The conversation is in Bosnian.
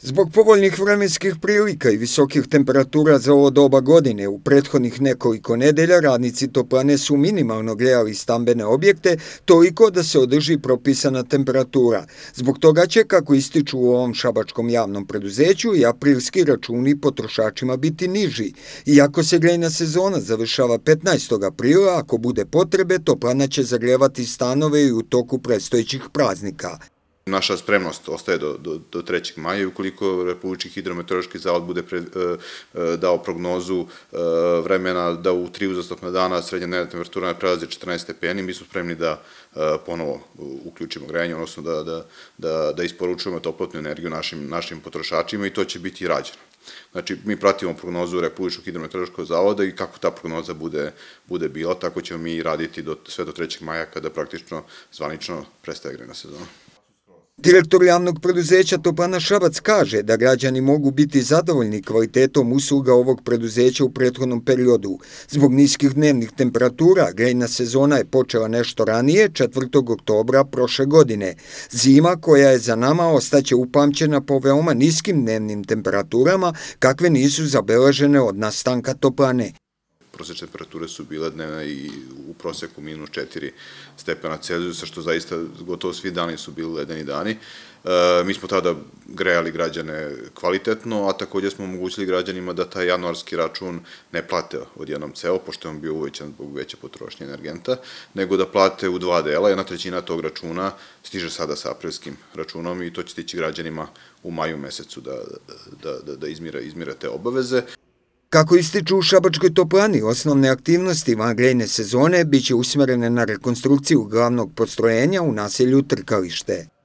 Zbog povoljnih vremenskih prilika i visokih temperatura za ovo doba godine, u prethodnih nekoliko nedelja radnici toplane su minimalno grejali stambene objekte, toliko da se održi propisana temperatura. Zbog toga će, kako ističu u ovom šabačkom javnom preduzeću, i aprilski računi potrošačima biti niži. Iako se grejna sezona završava 15. aprila, ako bude potrebe, toplana će zagrevati stanove i u toku predstojećih praznika. Naša spremnost ostaje do 3. maja i ukoliko Republički hidrometeorološki zavod bude dao prognozu vremena da u 3 uzastopna dana srednja dnevna temperatura ne prelazi 14 stepeni, mi smo spremni da ponovo uključimo grejanje, odnosno da isporučujemo toplotnu energiju našim potrošačima i to će biti rađeno. Znači, mi pratimo prognozu Republičkog hidrometeorološkog zavoda i kako ta prognoza bude bila, tako ćemo mi raditi sve do 3. maja kada praktično zvanično prestaje grejna sezona. Direktor javnog preduzeća Toplana Šabac kaže da građani mogu biti zadovoljni kvalitetom usluga ovog preduzeća u prethodnom periodu. Zbog niskih dnevnih temperatura, grejna sezona je počela nešto ranije, 4. oktobra prošle godine. Zima koja je za nama ostaće upamćena po veoma niskim dnevnim temperaturama, kakve nisu zabeležene od nastanka toplane. Prosječne temperature su bile dnevne i u proseku -4 stepena Celzijusa, što zaista gotovo svi dani su bili ledeni dani. Mi smo tada grejali građane kvalitetno, a također smo omogućili građanima da taj januarski račun ne plate odjednom ceo, pošto je on bio uvećan zbog veće potrošnje energenta, nego da plate u 2 dela. 1/3 tog računa stiže sada sa aprilskim računom i to će stići građanima u maju mesecu da izmire te obaveze. Kako ističu u Šabačkoj toplani, osnovne aktivnosti van grejne sezone biće usmerene na rekonstrukciju glavnog postrojenja u naselju Trkalište.